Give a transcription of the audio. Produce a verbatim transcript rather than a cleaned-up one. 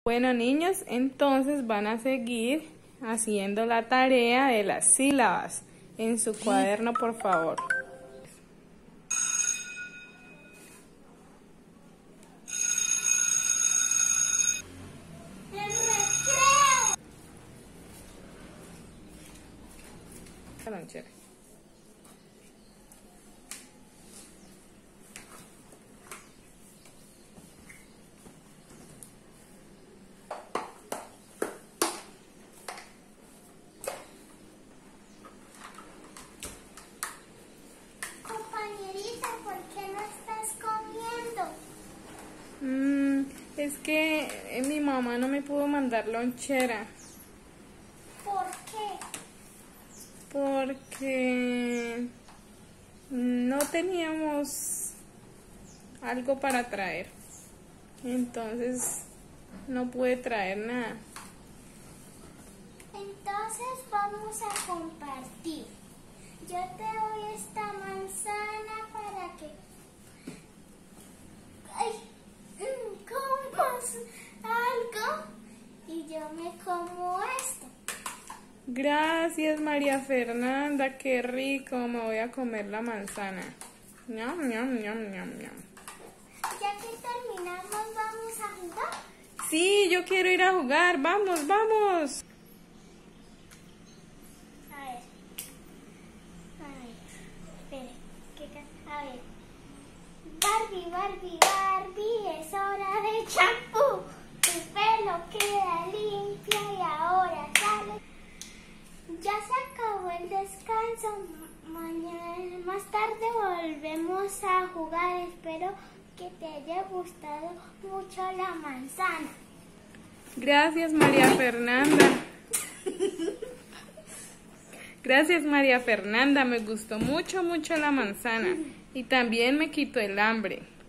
Bueno, niños, entonces van a seguir haciendo la tarea de las sílabas en su cuaderno, por favor. Lonchera. Compañerita, ¿por qué no estás comiendo? Mm, es que eh, mi mamá no me pudo mandar lonchera. ¿Por qué? Porque no teníamos algo para traer. Entonces no pude traer nada. Entonces vamos a compartir. Yo te doy esta manzana para que... ¡Ay! mm, comas algo y yo me como esto. Gracias, María Fernanda, qué rico, me voy a comer la manzana. Ñam, ñam, ñam, ñam, ñam. Ya que terminamos, ¿vamos a jugar? Sí, yo quiero ir a jugar, vamos, vamos. A ver. A ver. Espere. ¿Qué ca- A ver. Barbie, Barbie, Barbie, es hora de champú. Tu pelo queda limpia y ahora sale. Ya se acabó el descanso. Mañana, más tarde volvemos a jugar. Espero que te haya gustado mucho la manzana. Gracias, María Fernanda. Gracias, María Fernanda, me gustó mucho, mucho la manzana. Y también me quitó el hambre.